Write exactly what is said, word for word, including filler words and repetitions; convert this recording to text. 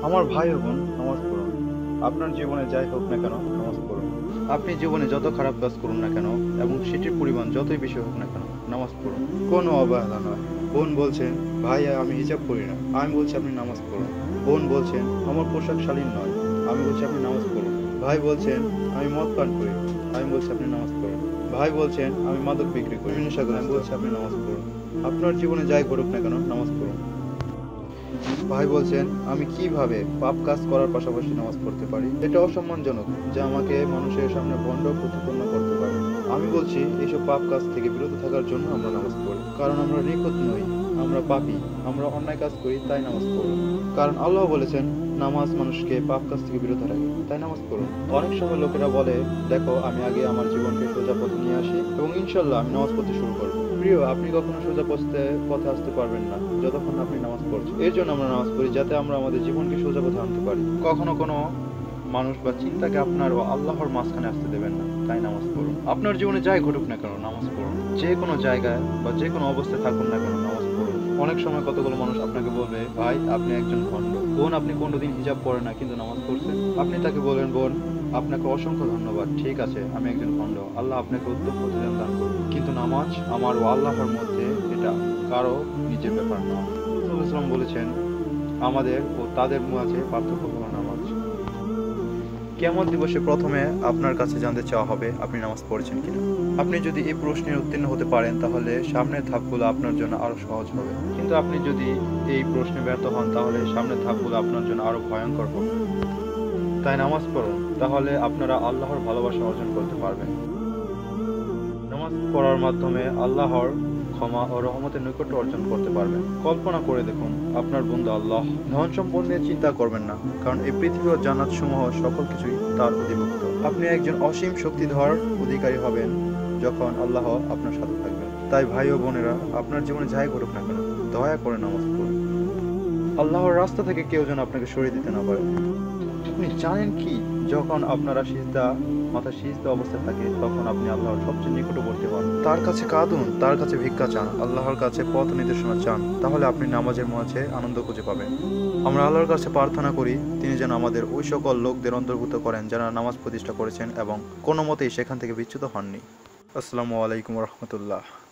আমার ভাই ও বোন, নামাজ পড়ুন। আপনার জীবনে যাই হোক না কেন, নামাজ পড়ুন। আপনি জীবনে যত খারাপ কাজ করুন না কেন এবং সেটির পরিমাণ যতই বেশি হোক না কেন, নামাজ পড়ুন। কোনো অবহেলা নয়। বোন বলছেন, ভাই আমি হিজাব করি না, আমি বলছি আপনি নামাজ পড়ুন। বোন বলছেন, আমার পোশাক শালীন নয়, আমি বলছি আপনি নামাজ পড়ুন। ভাই বলছেন, আমি মদ পান করি, আমি বলছি আপনি নামাজ পড়ুন। ভাই বলছেন, আমি মাদক বিক্রি করি, নেশাগ্রস্ত, আমি বলছি আপনি নামাজ পড়ুন। আপনার জীবনে যাই ঘটুক না কেন, নামাজ পড়ুন। ভাই বলছেন, আমি কিভাবে পাপ কাজ করার পাশাপাশি নামাজ পড়তে পারি? এটা অসম্মানজনক, যা আমাকে মানুষের সামনে ভণ্ড প্রতিপন্ন করতে পারে। আমি বলছি, এইসব পাপ কাজ থেকে বিরত থাকার জন্য আমরা নামাজ পড়ি, কারণ আমরা নিখুঁত নই, আমরা পাপী, আমরা অন্যায় কাজ করি, তাই নামাজ পড়ি। কারণ আল্লাহ বলেছেন, নামাজ মানুষকে পাপ কাজ থেকে বিরত রাখে, তাই নামাজ পড়ুন। অনেক সময় লোকেরা বলে, দেখো আমি আগে আমার জীবনকে সোজা পথে নিয়ে আসি এবং ইনশাল্লাহ আমি নামাজ পড়তে শুরু করবো। প্রিয়, আপনি কখনো সোজা পথে পথে আসতে পারবেন না যতক্ষণ না আপনি নামাজ পড়ছেন। এর জন্য আমরা নামাজ পড়ি, যাতে আমরা আমাদের জীবনকে সোজা পথে আনতে পারি। কখনো কোনো মানুষ বা চিন্তাকে আপনার ও আল্লাহর মাঝখানে আসতে দেবেন না, তাই নামাজ পড়ুন। আপনার জীবনে যাই ঘটুক না কেন, নামাজ পড়ুন। যে কোনো জায়গায় বা যে কোনো অবস্থায় থাকুন না কেন, নামাজ পড়ুন। অনেক সময় কতগুলো মানুষ আপনাকে বলবে, ভাই আপনি একজন ভণ্ড, বোন আপনি কোনোদিন হিজাব পড়েন না কিন্তু নামাজ পড়ছেন। আপনি তাকে বলেন, বোন আপনাকে অসংখ্য ধন্যবাদ, ঠিক আছে আমি একজন ভণ্ড, আল্লাহ আপনাকে উত্তম প্রতিদান দান করুন, কিন্তু নামাজ আমার ও আল্লাহর মধ্যে এটা কারো নিজের ব্যাপার নয়। রাসূলুল্লাহ সাল্লাল্লাহু আলাইহি ওয়াসাল্লাম বলেছেন, আমাদের ও তাদের মাঝে পার্থক্য হলো নামাজ। কিয়ামত দিবসে প্রথমে আপনার কাছে জানতে চাওয়া হবে আপনি নামাজ পড়েছেন কিনা। আপনি যদি এই প্রশ্নে উত্তীর্ণ হতে পারেন, তাহলে সামনের ধাপগুলো আপনার জন্য আরো সহজ হবে। কিন্তু আপনি যদি এই প্রশ্নে ব্যর্থ হন, তাহলে সামনের ধাপগুলো আপনার জন্য আরো ভয়ঙ্কর হবে। তাই নামাজ পড়ুন, তাহলে আপনারা আল্লাহর ভালোবাসা অর্জন করতে পারবেন। নামাজ পড়ার মাধ্যমে আল্লাহর ক্ষমা ও রহমতের নৈকট্য অর্জন করতে পারবেন। কল্পনা করে দেখুন, আপনার বন্ধু আল্লাহ। ধন সম্পদ নিয়ে চিন্তা করবেন না, কারণ এই পৃথিবী ও জান্নাত সমূহ সকল কিছুই তার অধিভুক্ত। আপনি একজন অসীম শক্তিধর অধিকারী হবেন যখন আল্লাহ আপনার সাথে থাকবেন। তাই ভাই ও বোনেরা, আপনার জীবনে যাই ঘটুক না কেন, দয়া করে নামাজ পড়ুন। আল্লাহর রাস্তা থেকে কেউ যেন আপনাকে সরিয়ে দিতে না পারে। আপনি জানেন কি, যখন আপনারা সিজদা মাথা সিজদা অবস্থায় থাকে, তখন আপনি আল্লাহর সবচেয়ে নিকটবর্তী হন। তার কাছে কাঁদুন, তার কাছে ভিক্ষা চান, আল্লাহর কাছে পথ নির্দেশনা চান, তাহলে আপনি নামাজের মাঝে আনন্দ খুঁজে পাবেন। আমরা আল্লাহর কাছে প্রার্থনা করি, তিনি যেন আমাদের ওই সকল লোকদের অন্তর্ভুক্ত করেন যারা নামাজ প্রতিষ্ঠা করেছেন এবং কোনো মতেই সেখান থেকে বিচ্যুত হননি। আসসালামু আলাইকুম রহমতুল্লাহ।